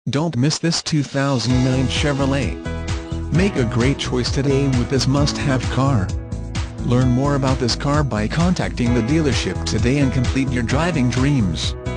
Don't miss this 2009 Chevrolet. Make a great choice today with this must-have car. Learn more about this car by contacting the dealership today and complete your driving dreams.